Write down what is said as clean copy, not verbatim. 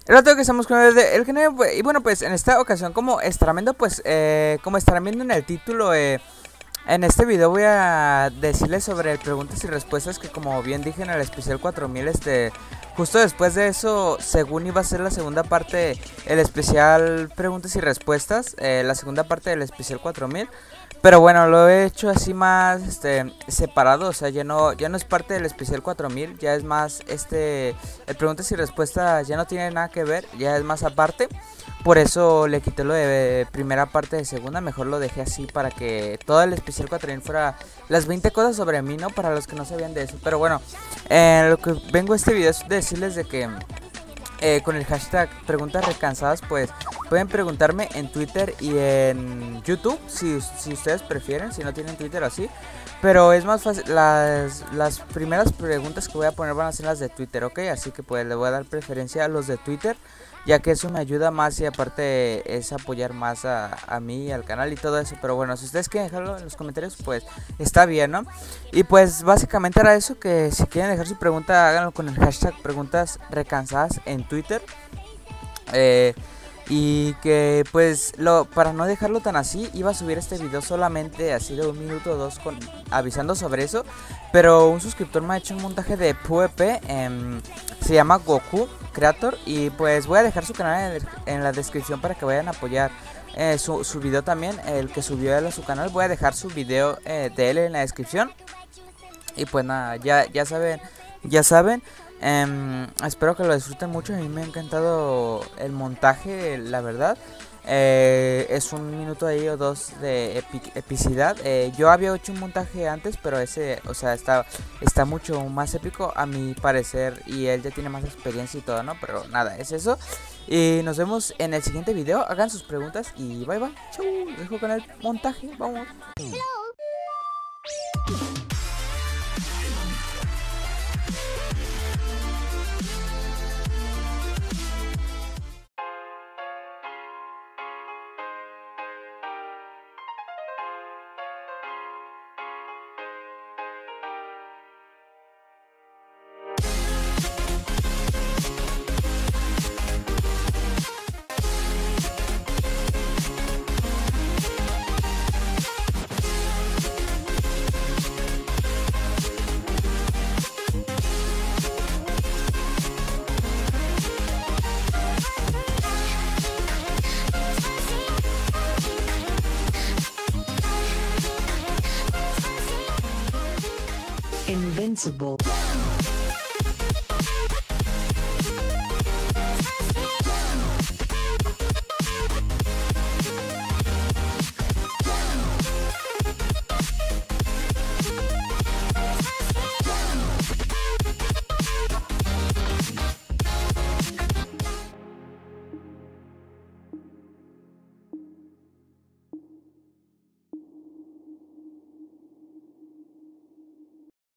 El rato que estamos con el género, y bueno, pues en esta ocasión, como estarán viendo, pues, como estarán viendo en el título, en este video voy a decirles sobre preguntas y respuestas que, como bien dije en el especial 4000, justo después de eso, según iba a ser la segunda parte, el especial preguntas y respuestas, la segunda parte del especial 4000. Pero bueno, lo he hecho así más separado, o sea, ya no es parte del especial 4000, ya es más el preguntas y respuestas ya no tiene nada que ver, ya es más aparte. Por eso le quité lo de primera parte de segunda, mejor lo dejé así para que todo el especial 4000 fuera las 20 cosas sobre mí, ¿no? Para los que no sabían de eso. Pero bueno, lo que vengo a este video es decirles de que con el hashtag preguntas recansadas, pues pueden preguntarme en Twitter y en YouTube si ustedes prefieren, si no tienen Twitter o así. Pero es más fácil, las primeras preguntas que voy a poner van a ser las de Twitter, ¿ok? Así que pues le voy a dar preferencia a los de Twitter, ya que eso me ayuda más y aparte es apoyar más a mí y al canal y todo eso. Pero bueno, si ustedes quieren dejarlo en los comentarios, pues está bien, ¿no? Y pues básicamente era eso, que si quieren dejar su pregunta, háganlo con el hashtag preguntas recansadas en Twitter. Y que pues para no dejarlo tan así, iba a subir este video solamente así de 1 minuto o 2 avisando sobre eso. Pero un suscriptor me ha hecho un montaje de PvP, se llama Goku Creator, y pues voy a dejar su canal en la descripción para que vayan a apoyar su video también, el que subió él a su canal. Voy a dejar su video de él en la descripción. Y pues nada, ya saben. Espero que lo disfruten mucho. A mí me ha encantado el montaje, la verdad. Es 1 minuto ahí o 2 de epicidad. Yo había hecho un montaje antes, pero ese, o sea, está mucho más épico a mi parecer. Y él ya tiene más experiencia y todo, ¿no? Pero nada, es eso. Y nos vemos en el siguiente video. Hagan sus preguntas y bye bye. Chau. Dejo con el montaje. Vamos. Invincible.